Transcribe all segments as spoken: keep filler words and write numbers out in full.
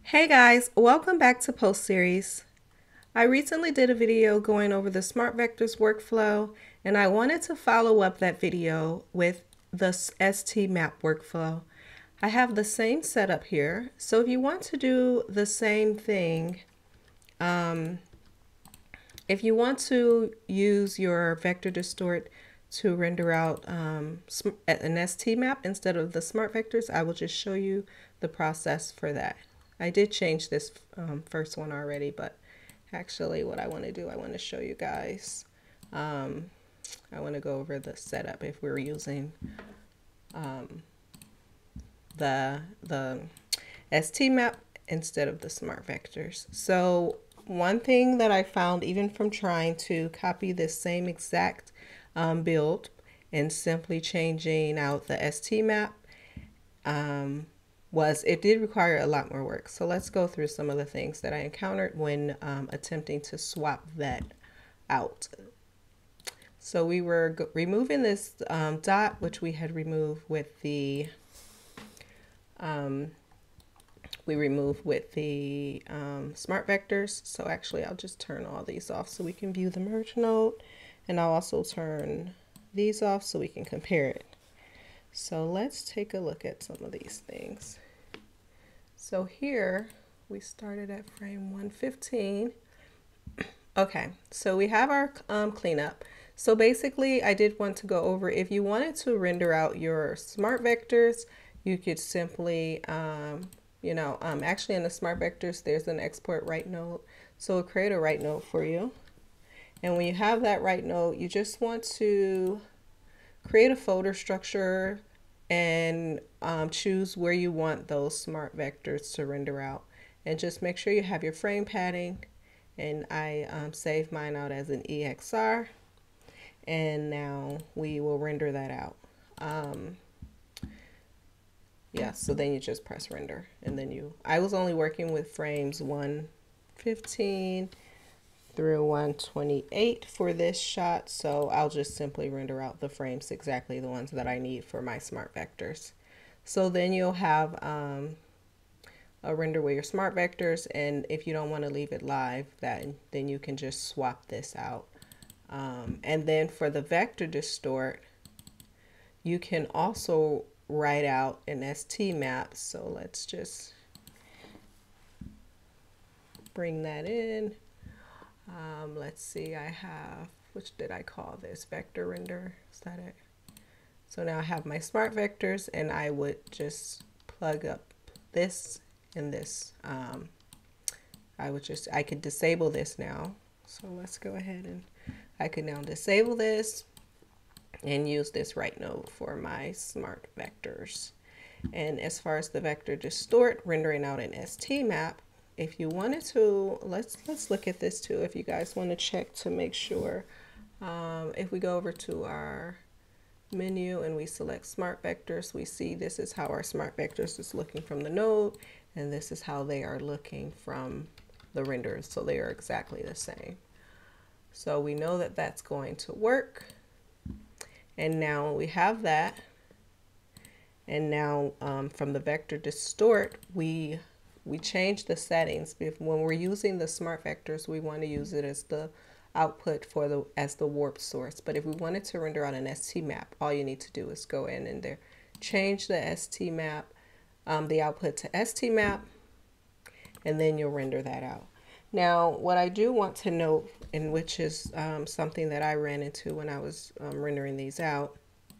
Hey guys, welcome back to Post Series. I recently did a video going over the SmartVectors workflow, and I wanted to follow up that video with the Stmap workflow. I have the same setup here, so if you want to do the same thing, um, if you want to use your vector distort to render out um, an Stmap instead of the SmartVectors, I will just show you the process for that. I did change this um, first one already, but actually what I want to do, I want to show you guys. Um, I want to go over the setup if we're using um, the, the Stmap instead of the SmartVectors. So one thing that I found even from trying to copy this same exact um, build and simply changing out the Stmap, um, was it did require a lot more work. So let's go through some of the things that I encountered when um, attempting to swap that out. So we were removing this um, dot, which we had removed with the um, we removed with the um, SmartVectors. So actually I'll just turn all these off so we can view the merge node, and I'll also turn these off so we can compare it. So let's take a look at some of these things. So here we started at frame one fifteen. Okay, so we have our um, cleanup. So basically I did want to go over, if you wanted to render out your SmartVectors, you could simply, um, you know, um, actually in the SmartVectors, there's an export write node. So it'll create a write node for you. And when you have that write node, you just want to create a folder structure and um, choose where you want those SmartVectors to render out, and just make sure you have your frame padding. And I um, saved mine out as an E X R, and now we will render that out. Um, yeah, so then you just press render, and then you, I was only working with frames one fifteen through one twenty-eight for this shot, so I'll just simply render out the frames, exactly the ones that I need for my SmartVectors. So then you'll have um, a render with your SmartVectors, and if you don't want to leave it live, that then you can just swap this out. Um, and then for the vector distort, you can also write out an Stmap. So let's just bring that in. Um, let's see, I have, which did I call this? Vector render, is that it? So now I have my SmartVectors, and I would just plug up this and this. Um, I would just, I could disable this now. So let's go ahead and I could now disable this and use this write node for my SmartVectors. And as far as the vector distort, rendering out an Stmap, if you wanted to, let's let's look at this too. If you guys want to check to make sure, um, if we go over to our menu and we select SmartVectors, we see this is how our SmartVectors is looking from the node, and this is how they are looking from the renders. So they are exactly the same. So we know that that's going to work. And now we have that. And now um, from the vector distort, we we change the settings. If when we're using the SmartVectors, we want to use it as the output for the as the warp source. But if we wanted to render out an Stmap, all you need to do is go in and there, change the Stmap, um, the output to Stmap, and then you'll render that out. Now, what I do want to note, and which is um, something that I ran into when I was um, rendering these out,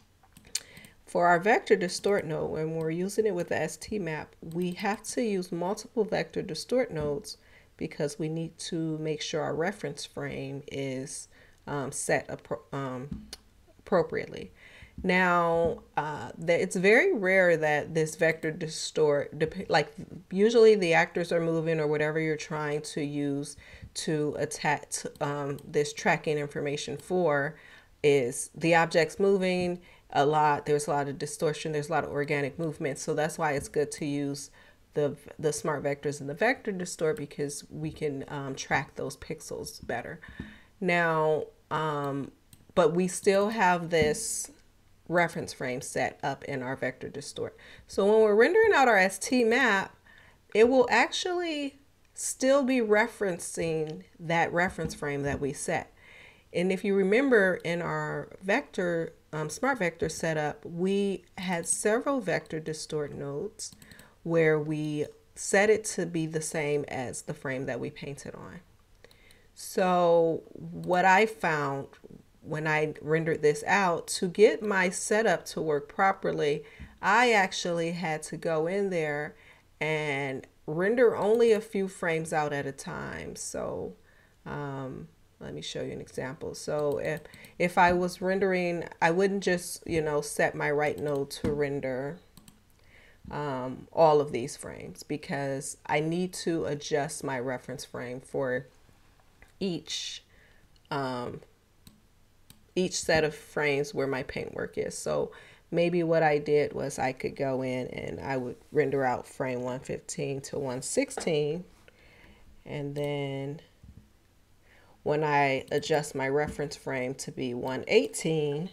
for our vector distort node, when we're using it with the Stmap, we have to use multiple vector distort nodes because we need to make sure our reference frame is um, set appro um, appropriately. Now, uh, it's very rare that this vector distort, like usually the actors are moving or whatever you're trying to use to attach um, this tracking information for, is the object's moving a lot, there's a lot of distortion, there's a lot of organic movement. So that's why it's good to use the, the SmartVectors and the vector distort, because we can um, track those pixels better. Now, um, but we still have this reference frame set up in our vector distort. So when we're rendering out our Stmap, it will actually still be referencing that reference frame that we set. And if you remember in our vector, um, SmartVector setup, we had several vector distort nodes where we set it to be the same as the frame that we painted on. So what I found when I rendered this out, to get my setup to work properly, I actually had to go in there and render only a few frames out at a time. So um, let me show you an example. So if, if I was rendering, I wouldn't just, you know, set my right node to render um, all of these frames, because I need to adjust my reference frame for each um, each set of frames where my paintwork is. So maybe what I did was I could go in and I would render out frame one fifteen to one sixteen, and then when I adjust my reference frame to be one eighteen,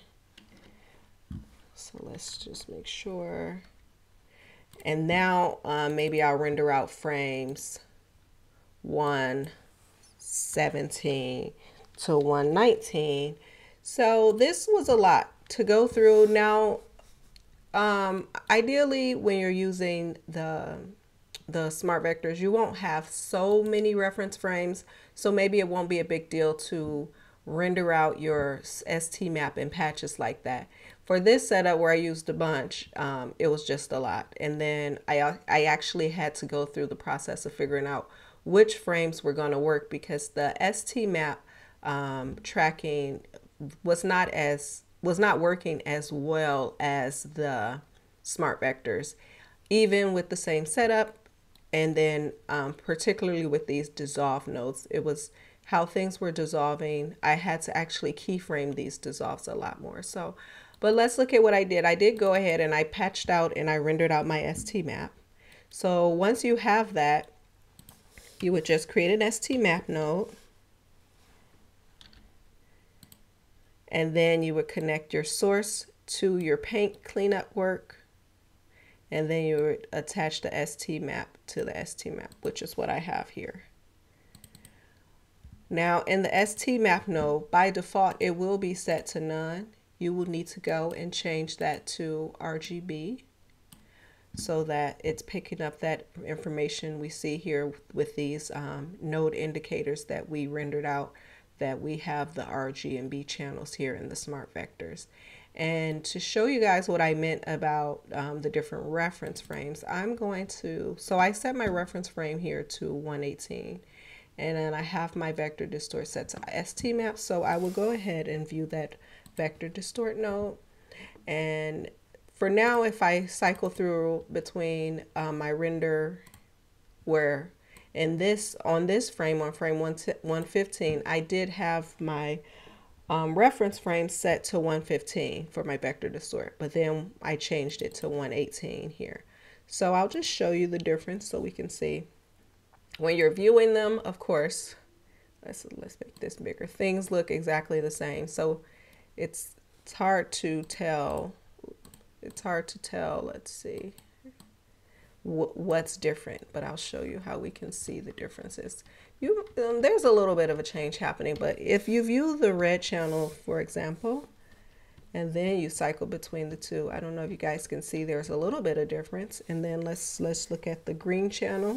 so let's just make sure, and now um, maybe I'll render out frames one seventeen to one nineteen. So this was a lot to go through. Now, um, ideally, when you're using the the smart vectors, you won't have so many reference frames. So maybe it won't be a big deal to render out your Stmap in patches like that. For this setup where I used a bunch, um, it was just a lot. And then I, I actually had to go through the process of figuring out which frames were going to work, because the Stmap um, tracking was not as was not working as well as the smart vectors, even with the same setup. And then um, particularly with these dissolve nodes, it was how things were dissolving. I had to actually keyframe these dissolves a lot more. So, but let's look at what I did. I did go ahead and I patched out and I rendered out my Stmap. So once you have that, you would just create an Stmap node, and then you would connect your source to your paint cleanup work, and then you would attach the Stmap to the Stmap, which is what I have here. Now in the Stmap node, by default, it will be set to none. You will need to go and change that to R G B so that it's picking up that information we see here with these um, node indicators that we rendered out, that we have the R G and B channels here in the smart vectors. And to show you guys what I meant about um, the different reference frames, I'm going to, so I set my reference frame here to one eighteen, and then I have my vector distort set to Stmap. So I will go ahead and view that vector distort node. And for now, if I cycle through between um, my render, where in this, on this frame, on frame one fifteen, I did have my um, reference frame set to one fifteen for my vector distort, but then I changed it to one eighteen here. So I'll just show you the difference so we can see. When you're viewing them, of course, let's, let's make this bigger. Things look exactly the same. So it's, it's hard to tell. It's hard to tell, let's see, what's different, but I'll show you how we can see the differences. You, um, there's a little bit of a change happening, but if you view the red channel, for example, and then you cycle between the two, I don't know if you guys can see there's a little bit of difference. And then let's, let's look at the green channel.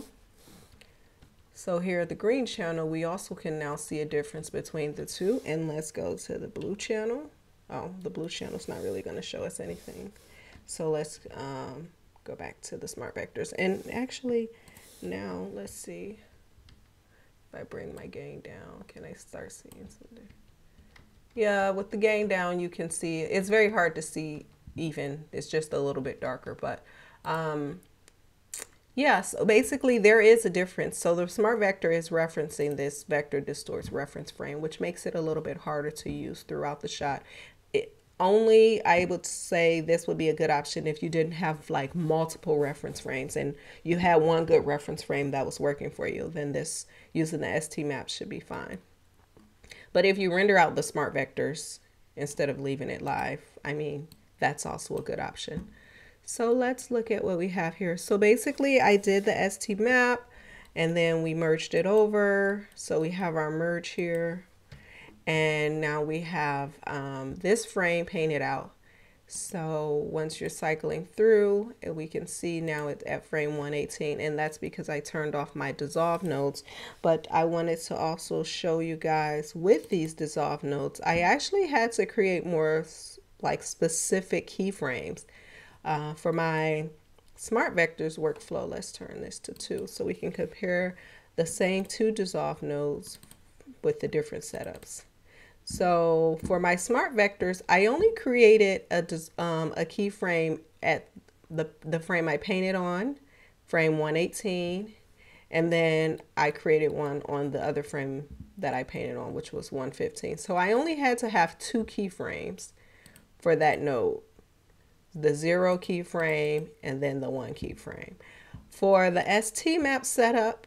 So here at the green channel, we also can now see a difference between the two. And let's go to the blue channel. Oh, the blue channel is not really going to show us anything. So let's um, go back to the smart vectors. And actually now let's see if I bring my gain down, can I start seeing something? Yeah, with the gain down, you can see, it's very hard to see even, it's just a little bit darker, but um, yeah, so basically there is a difference. So the smart vector is referencing this vector distorts reference frame, which makes it a little bit harder to use throughout the shot. It, only I would say this would be a good option if you didn't have like multiple reference frames and you had one good reference frame that was working for you, then this using the Stmap should be fine. But if you render out the smart vectors instead of leaving it live, I mean, that's also a good option. So let's look at what we have here. So basically I did the Stmap and then we merged it over. So we have our merge here. And now we have um, this frame painted out. So once you're cycling through, we can see now it's at frame one eighteen, and that's because I turned off my dissolve nodes. But I wanted to also show you guys with these dissolve nodes, I actually had to create more like specific keyframes uh, for my SmartVectors workflow. Let's turn this to two so we can compare the same two dissolve nodes with the different setups. So for my SmartVectors, I only created a, um, a keyframe at the, the frame I painted on, frame one eighteen, and then I created one on the other frame that I painted on, which was one fifteen. So I only had to have two keyframes for that node, the zero keyframe and then the one keyframe. For the Stmap setup,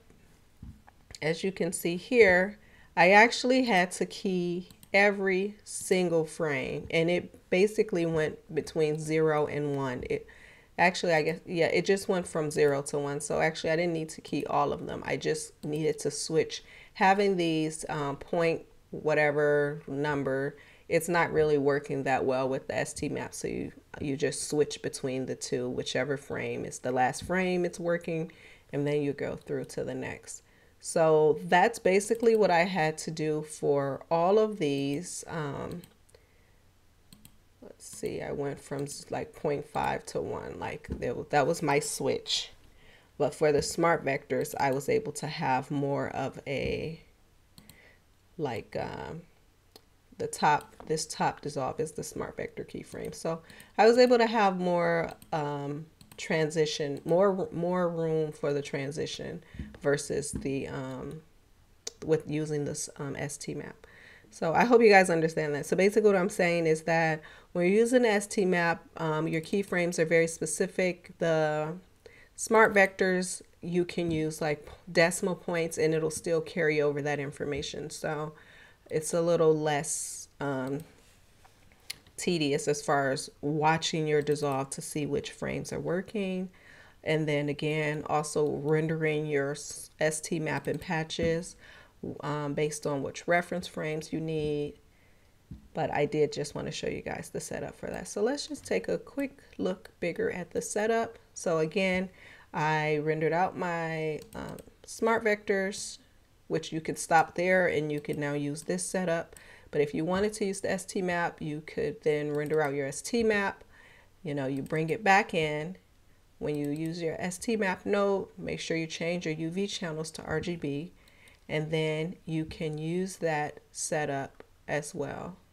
as you can see here, I actually had to key every single frame, and it basically went between zero and one. It actually, I guess, yeah, it just went from zero to one. So actually I didn't need to key all of them. I just needed to switch. Having these um, point whatever number, it's not really working that well with the Stmap. So you, you just switch between the two, whichever frame is the last frame it's working, and then you go through to the next. So that's basically what I had to do for all of these. Um, let's see, I went from like zero point five to one, like that was my switch. But for the SmartVectors, I was able to have more of a, like um, the top, this top dissolve is the SmartVector keyframe. So I was able to have more um, transition, more more room for the transition versus the um, with using this um, Stmap. So I hope you guys understand that. So basically what I'm saying is that when you're using the Stmap, um, your keyframes are very specific. The SmartVectors, you can use like decimal points and it'll still carry over that information. So it's a little less um, tedious as far as watching your dissolve to see which frames are working. And then again, also rendering your Stmap in patches um, based on which reference frames you need. But I did just want to show you guys the setup for that. So let's just take a quick look bigger at the setup. So again, I rendered out my um, SmartVectors, which you could stop there and you could now use this setup. But if you wanted to use the Stmap, you could then render out your Stmap. You know, you bring it back in. When you use your Stmap node, make sure you change your U V channels to R G B, and then you can use that setup as well